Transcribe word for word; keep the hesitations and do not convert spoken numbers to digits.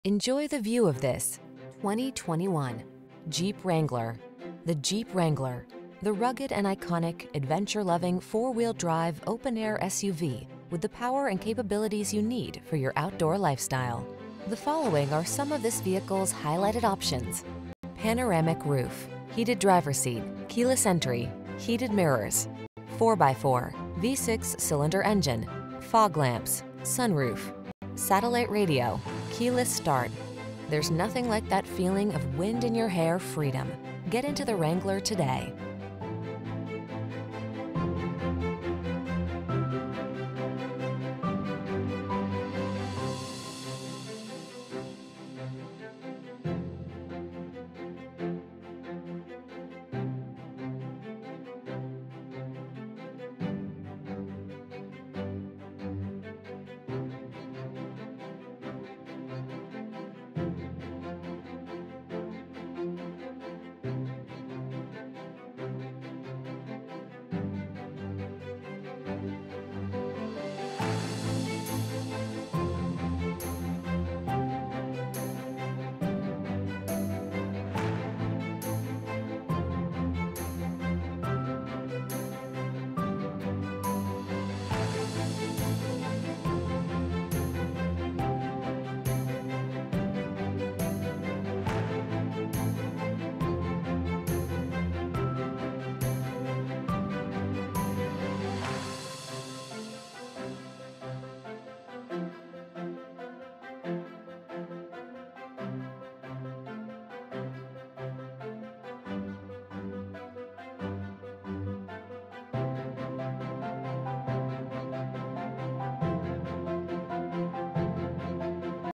Enjoy the view of this twenty twenty-one Jeep Wrangler. The Jeep Wrangler, the rugged and iconic, adventure-loving four-wheel drive open-air S U V with the power and capabilities you need for your outdoor lifestyle. The following are some of this vehicle's highlighted options: panoramic roof, heated driver's seat, keyless entry, heated mirrors, four by four, V six cylinder engine, fog lamps, sunroof, satellite radio, keyless start. There's nothing like that feeling of wind in your hair freedom. Get into the Wrangler today.